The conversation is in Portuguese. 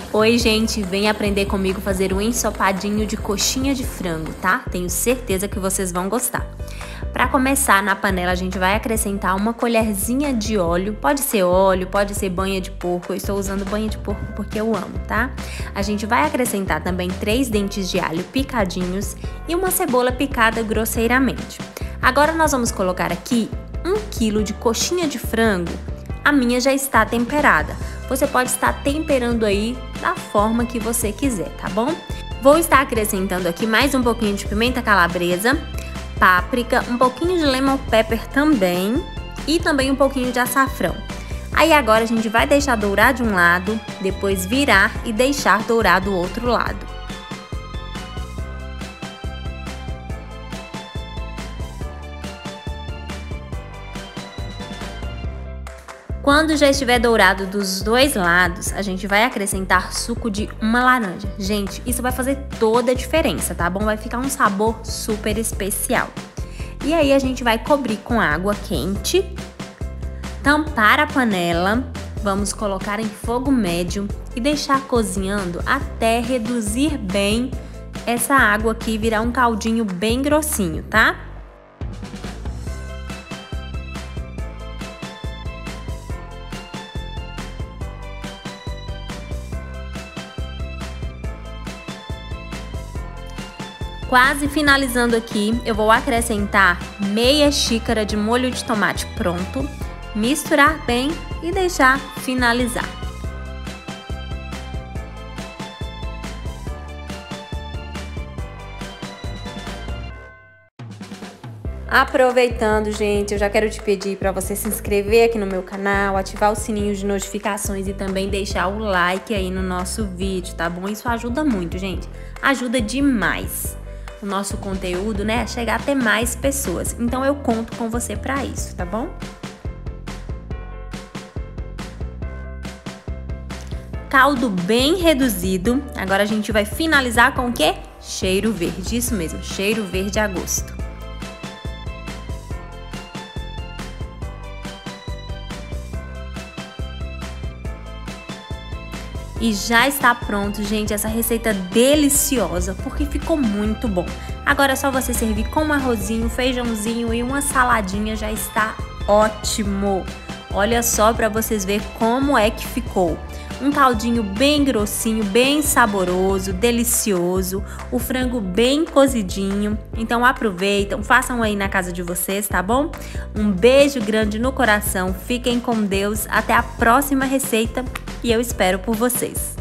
Oi, gente, vem aprender comigo fazer um ensopadinho de coxinha de frango, tá? Tenho certeza que vocês vão gostar. Para começar, na panela a gente vai acrescentar uma colherzinha de óleo, pode ser banha de porco, eu estou usando banha de porco porque eu amo, tá? A gente vai acrescentar também 3 dentes de alho picadinhos e uma cebola picada grosseiramente. Agora nós vamos colocar aqui 1 kg de coxinha de frango. A minha já está temperada. Você pode estar temperando aí da forma que você quiser, tá bom? Vou estar acrescentando aqui mais um pouquinho de pimenta calabresa, páprica, um pouquinho de lemon pepper também e também um pouquinho de açafrão. Aí agora a gente vai deixar dourar de um lado, depois virar e deixar dourar do outro lado. Quando já estiver dourado dos dois lados, a gente vai acrescentar suco de uma laranja. Gente, isso vai fazer toda a diferença, tá bom? Vai ficar um sabor super especial. E aí a gente vai cobrir com água quente, tampar a panela, vamos colocar em fogo médio e deixar cozinhando até reduzir bem essa água aqui e virar um caldinho bem grossinho, tá? Quase finalizando aqui, eu vou acrescentar meia xícara de molho de tomate pronto, misturar bem e deixar finalizar. Aproveitando, gente, eu já quero te pedir para você se inscrever aqui no meu canal, ativar o sininho de notificações e também deixar o like aí no nosso vídeo, tá bom? Isso ajuda muito, gente. Ajuda demais o nosso conteúdo, né, a chegar até mais pessoas. Então eu conto com você para isso, tá bom? Caldo bem reduzido. Agora a gente vai finalizar com o quê? Cheiro verde, isso mesmo, cheiro verde a gosto. E já está pronto, gente, essa receita deliciosa, porque ficou muito bom. Agora é só você servir com um arrozinho, feijãozinho e uma saladinha, já está ótimo. Olha só para vocês verem como é que ficou. Um caldinho bem grossinho, bem saboroso, delicioso, o frango bem cozidinho. Então aproveitam, façam aí na casa de vocês, tá bom? Um beijo grande no coração, fiquem com Deus, até a próxima receita e eu espero por vocês.